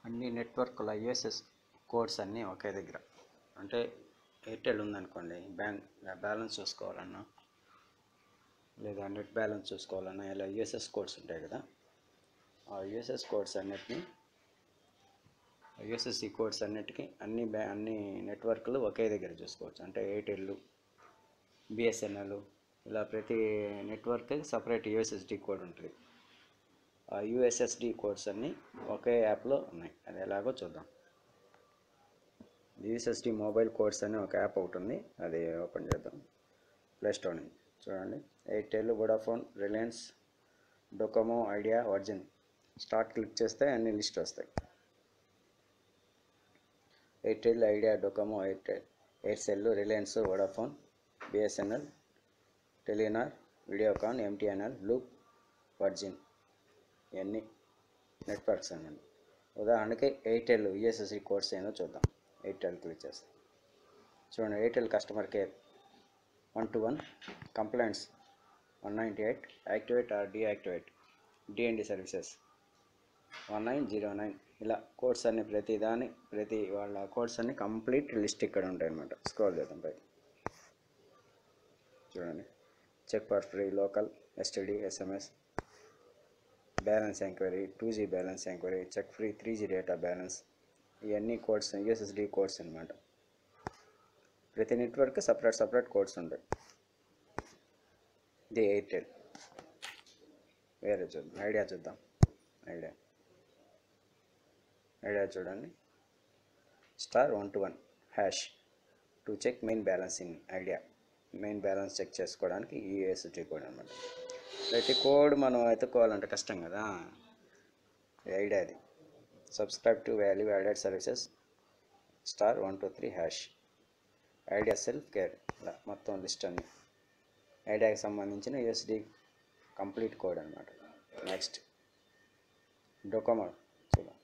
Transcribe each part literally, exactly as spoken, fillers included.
అన్ని నెట్వర్క్ల USS codes అన్నీ ఒకే దగ్గర. అంటే ఎయిర్టెల్ ఉందనుకోండి, బ్యాంక్ బ్యాలెన్స్ చూసుకోవాలన్నా లేదా నెట్ బ్యాలెన్స్ చూసుకోవాలన్నా ఇలా యూఎస్ఎస్ కోడ్స్ ఉంటాయి కదా, ఆ యూఎస్ఎస్ కోడ్స్ అన్నిటిని యూఎస్ఎస్సి కోడ్స్ అన్నిటికీ అన్ని బ్యా అన్ని నెట్వర్క్లు ఒకే దగ్గర చూసుకోవచ్చు. అంటే ఎయిర్టెల్, బిఎస్ఎన్ఎల్ ఇలా ప్రతి నెట్వర్క్ సపరేట్ యూఎస్ఎస్డి కోడ్ ఉంటుంది. ఆ యూఎస్ఎస్డి కోడ్స్ అన్నీ ఒకే యాప్లో ఉన్నాయి. అది ఎలాగో చూద్దాం. యూఎస్ఎస్డి మొబైల్ కోడ్స్ అని ఒక యాప్ ఒకటి ఉంది, అది ఓపెన్ చేద్దాం ప్లే స్టోర్ నుంచి. చూడండి, Airtel, Vodafone, Reliance, Docomo, Idea, Virgin. Start click చేస్తే అన్ని లిస్ట్ వస్తాయి. Airtel, Idea, Docomo, Airtel, Aircel, Reliance, Vodafone, BSNL, Telenor, Videocon, MTNL, Loop, Virgin. ఇవన్నీ నెట్వర్క్స్ అన్నమాట. ఉదాహరణకి ఎయిర్టెల్ యూఎస్ఎస్డి కోడ్స్ ఏందో చూద్దాం. ఎయిర్టెల్ క్లిక్ చేస్తాం. చూడండి, Airtel customer care one two one, complaints one ninety eight, activate or deactivate, DND services one nine zero nine. ఇలా codes అన్ని ప్రతి దాని ప్రతి వాళ్ళ కోడ్స్ అన్ని కంప్లీట్ లిస్ట్ ఇక్కడ ఉంటాయి అన్నమాట. స్క్రోల్ చేద్దాం పై. చూడండి, check for free, local, STD, SMS, balance enquiry, two G balance enquiry, check free, three G data balance. ఇవన్నీ కోడ్స్ యూఎస్ఎస్డి కోడ్స్ అనమాట. ప్రతి నెట్వర్క్ సపరేట్ సపరేట్ కోడ్స్ ఉంటాయి. ఇది ఎయిర్టెల్. వేరే చూద్దాం, ఐడియా చూద్దాం. ఐడియా ఐడియా చూడండి, star one two one hash to check main balance in Idea. Main balance check చేసుకోవడానికి ఈ యూఎస్ఎస్డి కోడ్ అనమాట. ప్రతి కోడ్ మనం ఎత్తుకోవాలంటే కష్టం కదా. ఐడియా అది. Subscribe to value added services star one two three hash. Idea self care. ఇలా మొత్తం లిస్ట్ అన్ని ఐడియాకి సంబంధించిన యూఎస్డి కంప్లీట్ కోడ్ అనమాట. నెక్స్ట్ డొకోమో చూద్దాం.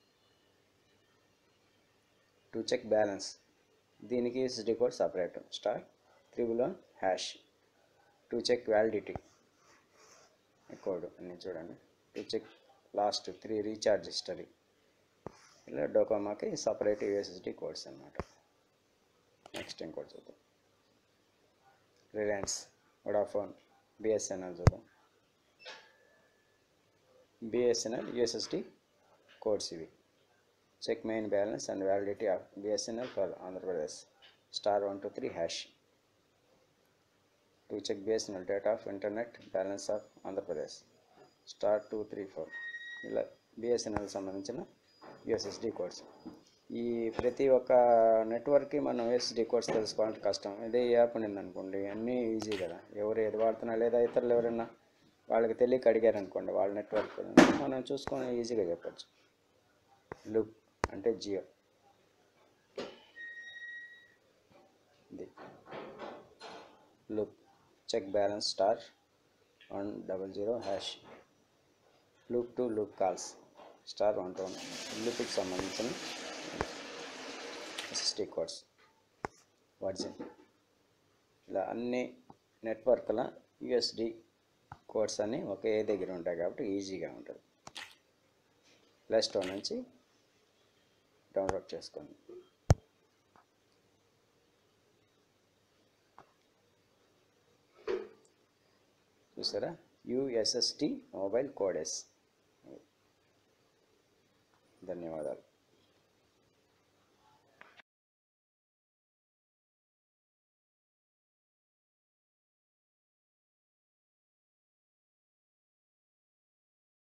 టు చెక్ బ్యాలెన్స్, దీనికి USD code separate, star triple one hash. To check validity code అన్నీ చూడండి. To check last three recharge history. ఇలా డొకోమోకి సపరేట్ యూఎస్ఎస్డి కోడ్స్ అనమాట. నెక్స్ట్ ఇంకోటి చూద్దాం. రిలయన్స్, వోడాఫోన్, బిఎస్ఎన్ఎల్ చూద్దాం. బిఎస్ఎన్ఎల్ యూఎస్ఎస్డి కోడ్స్ ఇవి. Check main balance and validity of BSNL for Andhra Pradesh, star one two three hash. To check BSNL data of internet balance of Andhra Pradesh, star two three four. ఇలా BSNL సంబంధించిన USSD codes. ఈ ప్రతి ఒక్క నెట్వర్క్కి మనం USSD codes తెలుసుకోవాలంటే కష్టం. ఇదే యాప్ ఉండింది అనుకోండి, అన్నీ ఈజీ కదా. ఎవరు ఏది వాడుతున్నా లేదా ఇతరులు ఎవరైనా వాళ్ళకి తెలియక అడిగారు అనుకోండి, వాళ్ళ నెట్వర్క్ మనం చూసుకొని ఈజీగా చెప్పచ్చు. లూప్ అంటే జియో. ఇది Loop check balance star one double zero hash. Loop to Loop calls star one two one. లూప్కి సంబంధించిన ఎస్ఎస్డి కోడ్స్. వర్జిన్. ఇలా అన్ని నెట్వర్క్ల యూఎస్డి కోడ్స్ అన్నీ ఒకే దగ్గర ఉంటాయి కాబట్టి ఈజీగా ఉంటుంది. ప్లే స్టోర్ నుంచి డౌన్లోడ్ చేసుకోండి. చూసారా, యూఎస్ఎస్డి మొబైల్ కోడెస్. ధన్యవాదాలు.